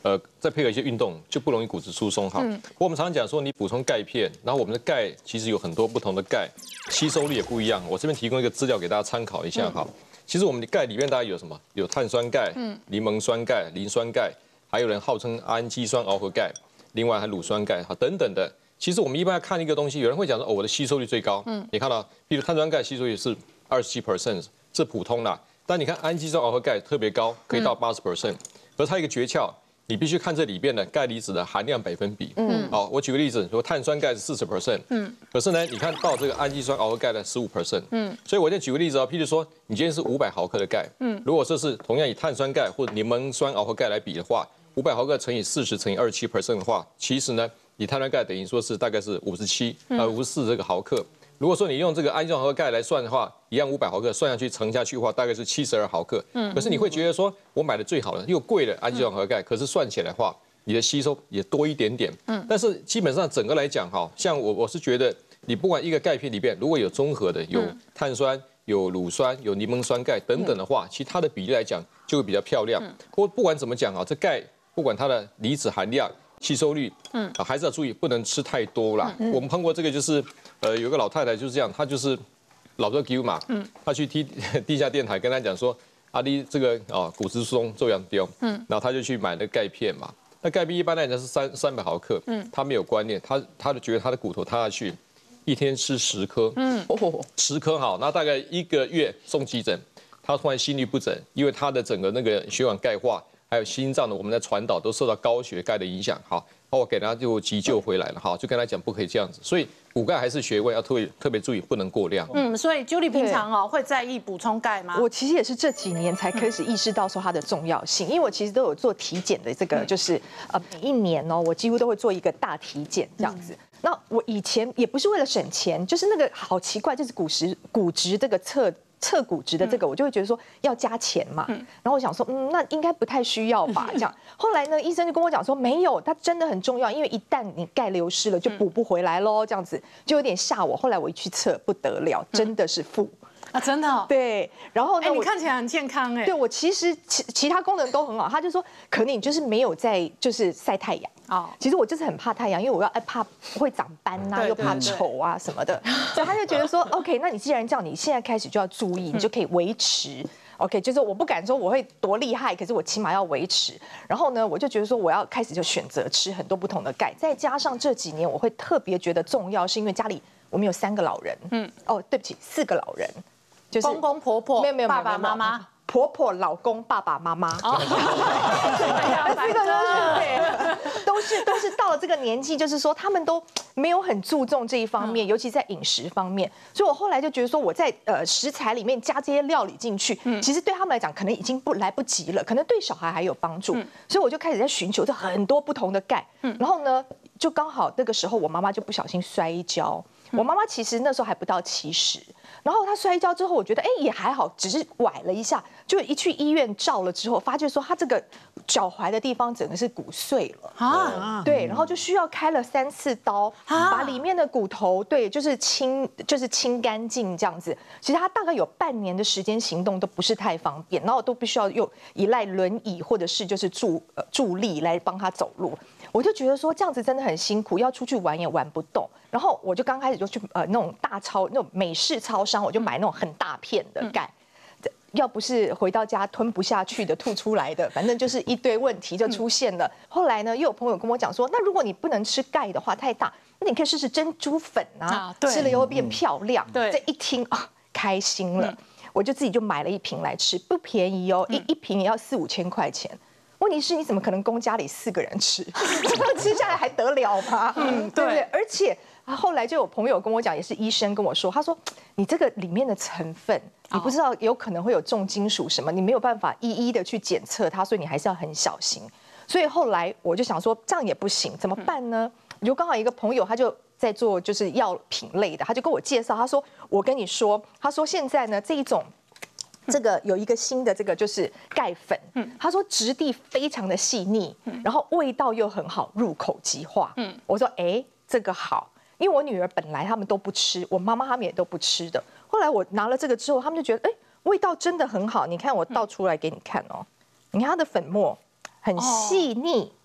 S2: 呃，再配合一些运动，就不容易骨质疏松哈。嗯、我们常常讲说，你补充钙片，然后我们的钙其实有很多不同的钙，吸收率也不一样。我这边提供一个资料给大家参考一下哈。嗯、其实我们的钙里面大概有什么？有碳酸钙、嗯、柠檬酸钙、磷酸钙，还有人号称氨基酸螯合钙，另外还乳酸钙哈等等的。其实我们一般要看一个东西，有人会讲说，哦，我的吸收率最高。嗯，你看到，比如碳酸钙吸收率是二十七 percent， 是普通啦。但你看氨基酸螯合钙特别高，可以到八十 percent。可是它有一个诀窍，你必须看这里边的钙离子的含量百分比。嗯，好，我举个例子，说碳酸钙是四十 percent， 嗯，可是呢，你看到这个氨基酸螯合钙的十五 percent， 嗯，所以我再举个例子哦，譬如说，你今天是五百毫克的钙，嗯，如果这是同样以碳酸钙或柠檬酸螯合钙来比的话，五百毫克乘以四十乘以二十七 percent 的话，其实呢，你碳酸钙等于说是大概是五十七呃五十四这个毫克。如果说你用这个氨基酸螯合钙来算的话，一样五百毫克算下去乘下去的话，大概是七十二毫克。嗯，可是你会觉得说，我买的最好的又贵的氨基酸螯合钙，可是算起来的话，你的吸收也多一点点。嗯，但是基本上整个来讲哈，像我我是觉得，你不管一个钙片里边如果有综合的，有碳酸、有乳酸、有柠檬酸钙等等的话，其实它的比例来讲就会比较漂亮。不不管怎么讲啊，这钙不管它的离子含量、吸收率，嗯，啊，还是要注意，不能吃太多啦。嗯、我们碰过这个，就是呃，有个老太太就是这样，她就是老多丢嘛，嗯，她去地地下电台跟她讲说，阿丽这个啊骨质疏松这样丢，嗯，然后她就去买那钙片嘛，那钙片一般来讲是三三百毫克，嗯，她没有观念，她她就觉得她的骨头塌下去，一天吃十颗，嗯，哦，十颗好，那大概一个月送急诊，她突然心律不整，因为她的整个那个血管钙化。还有心脏的我们的传导都受到高血钙的影响，好，我给他就急救回来了，好，就跟他讲不可以这样子，所以补钙还是学问，要特别特别注意，不能过量。
S1: 嗯，所以 Julie 平常哦会在意补充钙吗？
S8: 我其实也是这几年才开始意识到说它的重要性，因为我其实都有做体检的这个，就是呃每一年哦，我几乎都会做一个大体检这样子。那我以前也不是为了省钱，就是那个好奇怪，就是骨质骨质这个测。测骨质的这个，我就会觉得说要加钱嘛，然后我想说，嗯，那应该不太需要吧，这样。后来呢，医生就跟我讲说，没有，它真的很重要，因为一旦你钙流失了，就补不回来喽，这样子就有点吓我。后来我一去测，不得了，真的是负。
S1: 啊，真的、哦、
S8: 对，然后呢，
S1: 哎，你看起来很健康哎。
S8: 对，我其实其其他功能都很好，他就说，可能你就是没有在就是晒太阳。哦，其实我就是很怕太阳，因为我要怕会长斑呐、啊，又怕丑啊什么的，所以他就觉得说 ，OK， 那你既然这样，你现在开始就要注意，你就可以维持。OK， 就是我不敢说我会多厉害，可是我起码要维持。然后呢，我就觉得说我要开始就选择吃很多不同的钙，再加上这几年我会特别觉得重要，是因为家里我们有三个老人，嗯，哦，对不起，四个老人。就是
S1: 公公婆婆，
S8: 没有没有
S1: 爸爸妈妈，
S8: 婆婆、老公、爸爸妈妈，哦，这个都是都是都是到了这个年纪，就是说他们都没有很注重这一方面，尤其在饮食方面。所以我后来就觉得说，我在呃食材里面加这些料理进去，其实对他们来讲可能已经不来不及了，可能对小孩还有帮助。所以我就开始在寻求这很多不同的钙，然后呢，就刚好那个时候我妈妈就不小心摔跤。我妈妈其实那时候还不到七十，然后她摔跤之后，我觉得哎也还好，只是崴了一下，就一去医院照了之后，发现说她这个脚踝的地方整个是骨碎了啊，对，然后就需要开了三次刀，把里面的骨头对，就是清就是清干净这样子。其实她大概有半年的时间行动都不是太方便，然后都必须要用依赖轮椅或者是就是助呃助力来帮她走路。我就觉得说这样子真的很辛苦，要出去玩也玩不动。然后我就刚开始就去呃那种大超那种美式超商，我就买那种很大片的钙，嗯、要不是回到家吞不下去的吐出来的，反正就是一堆问题就出现了。嗯、后来呢，又有朋友跟我讲说，那如果你不能吃钙的话太大，那你可以试试珍珠粉啊，啊吃了以后变漂亮。嗯、对，这一听啊开心了，嗯、我就自己就买了一瓶来吃，不便宜哦，一、嗯、一瓶也要四五千块钱。问题是你怎么可能供家里四个人吃？吃下来还得了吗？嗯，对不对？而且后来就有朋友跟我讲，也是医生跟我说，他说你这个里面的成分，你不知道有可能会有重金属什么，你没有办法一一的去检测它，所以你还是要很小心。所以后来我就想说，这样也不行，怎么办呢？就刚好一个朋友他就在做就是药品类的，他就跟我介绍，他说我跟你说，他说现在呢这一种。这个有一个新的这个就是钙粉，嗯，他说质地非常的细腻，嗯，然后味道又很好，入口即化，嗯，我说哎这个好，因为我女儿本来他们都不吃，我妈妈他们也都不吃的，后来我拿了这个之后，他们就觉得哎味道真的很好，你看我倒出来给你看哦，你看它的粉末很细腻，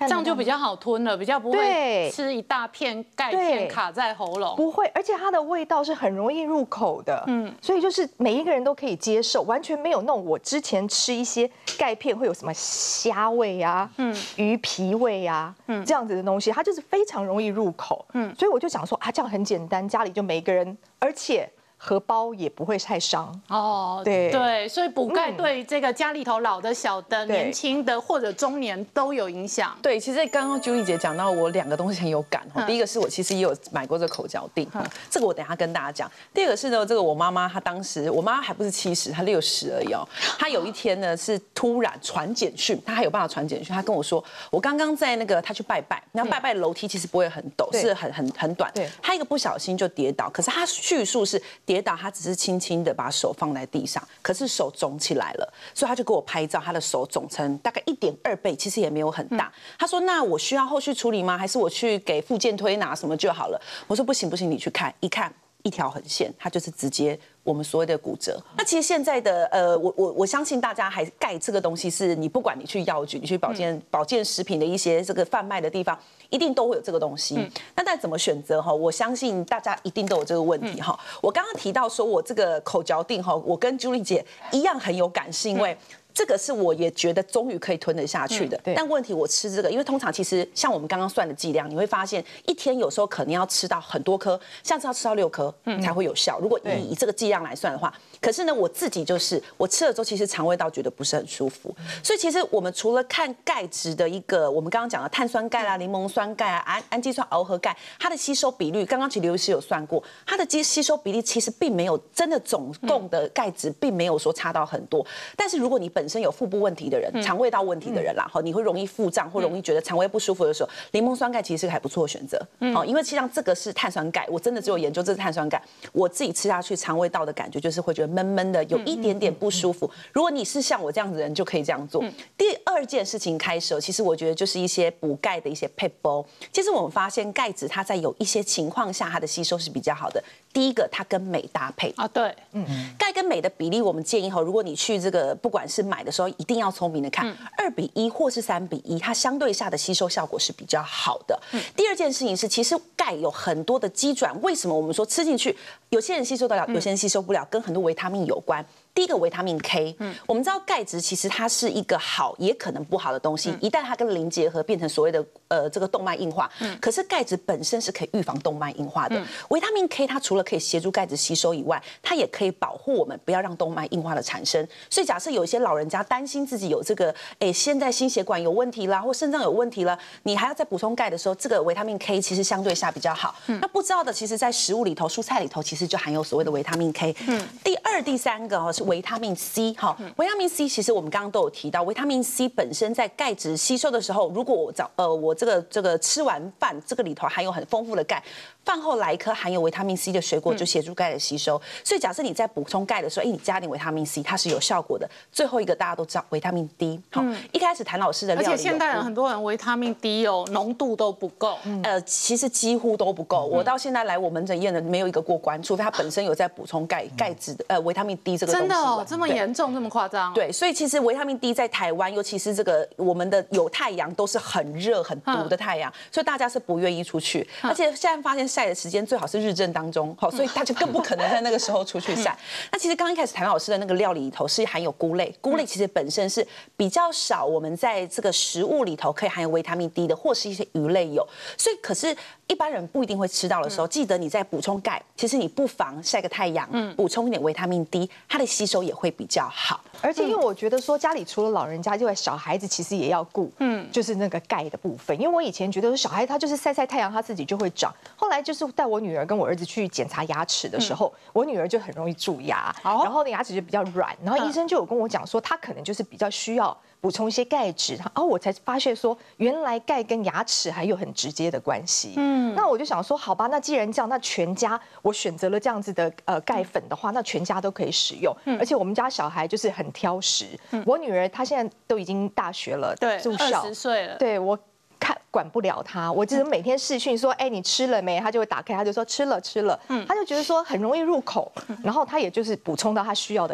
S1: 这样就比较好吞了，比较不会
S8: 对
S1: 吃一大片钙片卡在喉咙。
S8: 不会，而且它的味道是很容易入口的，嗯，所以就是每一个人都可以接受，完全没有那种我之前吃一些钙片会有什么虾味啊、嗯、鱼皮味啊，嗯，这样子的东西，它就是非常容易入口，嗯，所以我就想说啊，这样很简单，家里就每一个人，而且荷包也不会太伤
S1: 哦，对对，所以补钙对这个家里头老的、小的、年轻的或者中年都有影响。
S3: 对，其实刚刚 Julie 姐讲到我两个东西很有感哈，第一个是我其实也有买过这个口嚼定，这个我等一下跟大家讲。第二个是呢，这个我妈妈她当时我妈还不是七十，她六十而已哦。她有一天呢是突然传简讯，她还有办法传简讯，她跟我说，我刚刚在那个她去拜拜，然后拜拜的楼梯其实不会很陡，是很很很短，她一个不小心就跌倒，可是她叙述是。跌倒，他只是轻轻的把手放在地上，可是手肿起来了，所以他就给我拍照，他的手肿成大概一点二倍，其实也没有很大。他说：“那我需要后续处理吗？还是我去给复健推拿什么就好了？”我说：“不行不行，你去看一看。”一条横线，它就是直接我们所谓的骨折。那其实现在的呃，我我我相信大家还钙这个东西是你不管你去药局，你去保健保健食品的一些这个贩卖的地方，一定都会有这个东西。那但怎么选择哈？我相信大家一定都有这个问题哈。我刚刚提到说我这个口嚼定哈，我跟 Julie 姐一样很有感，是因为。这个是我也觉得终于可以吞得下去的，但问题我吃这个，因为通常其实像我们刚刚算的剂量，你会发现一天有时候可能要吃到很多颗，像是要吃到六颗才会有效。如果以以这个剂量来算的话，可是呢，我自己就是我吃了之后，其实肠胃道觉得不是很舒服。所以其实我们除了看钙质的一个，我们刚刚讲的碳酸钙啦、柠檬酸钙啊、氨氨基酸螯合钙，它的吸收比率，刚刚其实刘医师有算过，它的吸吸收比例其实并没有真的总共的钙质并没有说差到很多。但是如果你本身有腹部问题的人、肠胃道问题的人啦，哈，你会容易腹胀或容易觉得肠胃不舒服的时候，柠檬酸钙其实是个还不错的选择。哦，因为其实像这个是碳酸钙，我真的只有研究这是碳酸钙，我自己吃下去肠胃道的感觉就是会觉得闷闷的，有一点点不舒服。如果你是像我这样子的人，就可以这样做。第二件事情开始，其实我觉得就是一些补钙的一些撇步。其实我们发现钙质它在有一些情况下，它的吸收是比较好的。第一个，它跟镁搭配
S1: 啊，对，
S3: 嗯，钙跟镁的比例，我们建议哈，如果你去这个不管是买的时候，一定要聪明的看，二比一或是三比一，它相对下的吸收效果是比较好的。第二件事情是，其实钙有很多的机转，为什么我们说吃进去，有些人吸收得了，有些人吸收不了，跟很多维他命有关。第一个维他命 K， 嗯，我们知道钙质其实它是一个好也可能不好的东西，一旦它跟磷结合，变成所谓的呃这个动脉硬化。嗯，可是钙质本身是可以预防动脉硬化的。维他命 K 它除了可以协助钙质吸收以外，它也可以保护我们不要让动脉硬化的产生。所以假设有一些老人家担心自己有这个，哎，现在心血管有问题啦，或肾脏有问题了，你还要再补充钙的时候，这个维他命 K 其实相对下比较好。嗯，那不知道的，其实在食物里头、蔬菜里头，其实就含有所谓的维他命 K。嗯，第二、第三个哦是维他命 C 哈，维他命 C 其实我们刚刚都有提到，维他命 C 本身在钙质吸收的时候，如果我早呃我这个这个吃完饭，这个里头含有很丰富的钙，饭后来一颗含有维他命 C 的水果就协助钙的吸收。所以假设你在补充钙的时候，哎，你加点维他命 C， 它是有效果的。最后一个大家都知道维他命 D， 好，一开始谭老师的料理，
S1: 而且现代人很多人维他命 D 哦浓度都不够，
S3: 呃，其实几乎都不够。我到现在来我门诊验的没有一个过关，除非他本身有在补充钙钙质的呃维他命 D 这个东西。
S1: 真的哦，这么严重，这么夸张？
S3: 对，所以其实维他命 D 在台湾，尤其是这个我们的有太阳都是很热很毒的太阳，所以大家是不愿意出去。而且现在发现晒的时间最好是日正当中，好，所以大家更不可能在那个时候出去晒。那其实刚一开始谭老师的那个料理里头是含有菇类，菇类其实本身是比较少，我们在这个食物里头可以含有维他命 D 的，或是一些鱼类有。所以可是一般人不一定会吃到的时候，记得你在补充钙，其实你不妨晒个太阳，补充一点维他命 D， 它的吸收也会比较好。
S8: 而且因为我觉得说家里除了老人家之外，小孩子其实也要顾，嗯，就是那个钙的部分。因为我以前觉得说小孩他就是晒晒太阳，他自己就会长。后来就是带我女儿跟我儿子去检查牙齿的时候，我女儿就很容易蛀牙，然后牙齿就比较软，然后医生就有跟我讲说，她可能就是比较需要补充一些钙质，然后我才发现说，原来钙跟牙齿还有很直接的关系。嗯，那我就想说，好吧，那既然这样，那全家我选择了这样子的呃钙粉的话，那全家都可以使用。而且我们家小孩就是很挑食，我女儿她现在都已经大学了，
S1: 对，
S8: 住校，
S1: 二十岁了，
S8: 对我。看管不了他，我就是每天视讯说，哎，你吃了没？他就会打开，他就说吃了吃了，他就觉得说很容易入口，然后他也就是补充到他需要的钙。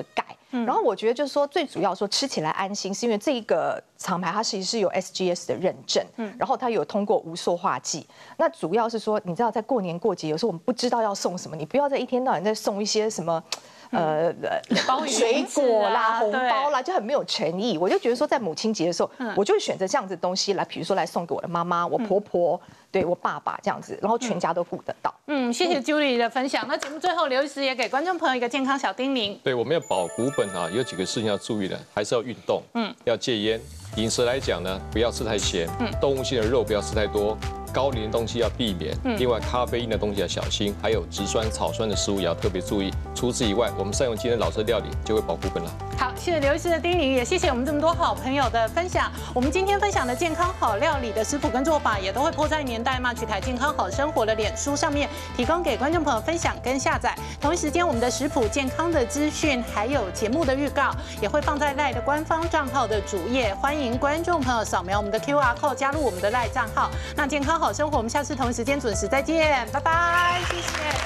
S8: 然后我觉得就是说最主要说吃起来安心，是因为这一个厂牌它其实是有 S G S 的认证，然后它有通过无塑化剂。那主要是说，你知道在过年过节，有时候我们不知道要送什么，你不要在一天到晚在送一些什么。呃，水果啦、红包啦，就很没有诚意。我就觉得说，在母亲节的时候，我就会选择这样子的东西来，比如说来送给我的妈妈、我婆婆，对我爸爸这样子，然后全家都顾得到。
S1: 嗯，谢谢 Julie 的分享。那节目最后，刘医师也给观众朋友一个健康小叮咛。
S2: 对，我们要保骨本啊，有几个事情要注意的，还是要运动，嗯，要戒烟。饮食来讲呢，不要吃太咸，嗯，动物性的肉不要吃太多，高磷的东西要避免。嗯，另外咖啡因的东西要小心，还有植酸、草酸的食物也要特别注意。除此以外，我们善用今天老师的料理，就会保骨本了。
S1: 好，谢谢刘医师的叮咛，也谢谢我们这么多好朋友的分享。我们今天分享的健康好料理的食谱跟做法，也都会po在年代骂去台健康好生活的脸书上面，提供给观众朋友分享跟下载。同一时间，我们的食谱、健康的资讯，还有节目的预告，也会放在赖的官方账号的主页，欢迎观众朋友扫描我们的 Q R code 加入我们的赖账号。那健康好生活，我们下次同一时间准时再见，拜拜，谢谢。